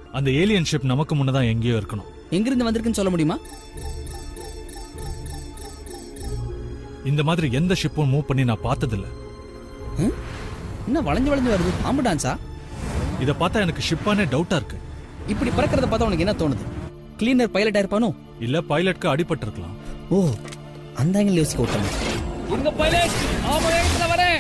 அந்த alien ship நமக்கு முன்னதான் எங்கேயோ இருக்கணும். எங்கிருந்து வந்திருக்குன்னு சொல்ல முடியுமா? இந்த மாதிரி எந்த ஷிப்பும் மூவ் பண்ணி நான் பார்த்ததில்ல. என்ன வளைஞ்சு வளைஞ்சு வருது? பாம்பு டான்ஸா? இத பார்த்தா எனக்கு ஷிப்பானே டவுட்டா இருக்கு. இப்படி பறக்கிறத பார்த்தா உனக்கு என்ன தோணுது? கிளீனர் பைலட்டா இருப்பானோ? இல்ல பைலட்க்கு அடிபட்டு இருக்கலாம். ஓ, அந்த ஆங்கிள் யோசிக்க விட்டேன். எங்க பைலட்? ஆமா, வேகத்துல வரேன்.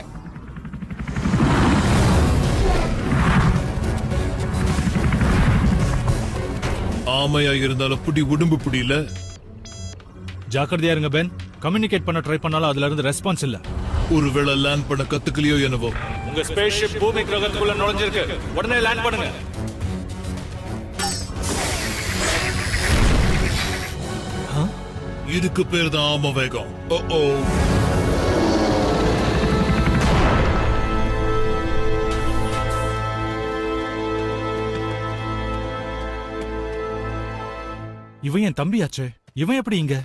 ஆமையா இருந்தாலும் புடி உடம்பு புடியில. ஜாக்கிரதையா இருங்க பென். கம்யூனிகேட் பண்ண ட்ரை பண்ணாலும் அதுல இருந்து ரெஸ்பான்ஸ் இல்ல. ஒருவேளை லேண்ட் பண்ண கத்துக்கலையோ என்னவோ. உங்க ஸ்பேஸ் ஷிப் பூமி கிரகத்துக்குள்ள நுழைஞ்சிருக்கு. உடனே லேண்ட் பண்ணுங்க. இதுக்கு பேர் தான் ஆம வேகம். ஓ, இவன் என் தம்பியாச்சே. இவன் எப்படி இங்க?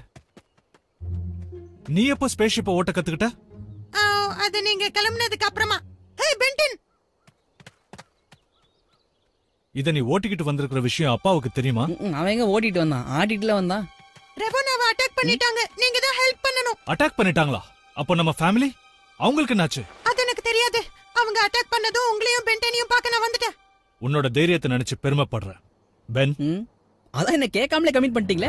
நீ எப்போ ஸ்பேஸ் ஷிப்பை ஓட்ட கத்துக்கிட்ட? அது நீங்க கிளம்பினதுக்கு அப்புறமா. ஹே பென்டன், இத நீ ஓட்டிக்கிட்டு வந்திருக்கிற விஷயம் அப்பாவுக்கு தெரியுமா? அவன் எங்க ஓட்டிட்டு வந்தான்? ஆடிட்டுல வந்தான். ரெவோனாவை அட்டாக் பண்ணிட்டாங்க. நீங்க தான் ஹெல்ப் பண்ணனும். அட்டாக் பண்ணிட்டாங்களா? அப்போ நம்ம ஃபேமிலி அவங்களுக்கு என்னாச்சு? அது எனக்கு தெரியாது. அவங்க அட்டாக் பண்ணதும் உங்களையும் பென்டனையும் பார்க்க நான் வந்துட்டேன். உன்னோட தைரியத்தை நினைச்சு பெருமைப்படுறேன் பென். அதான் என்ன கேட்காமலே கமிட் பண்ணிட்டீங்களே.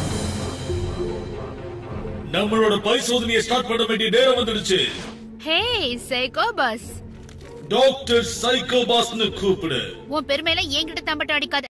நம்மளோட பரிசோதனையை ஸ்டார்ட் பண்ண வேண்டிய நேரம் வந்துடுச்சு. Hey psycho boss. Doctor psycho பாஸ்னு கூப்பிடு. உன் பெருமையில என்கிட்ட தம்பட்ட அடிக்காத.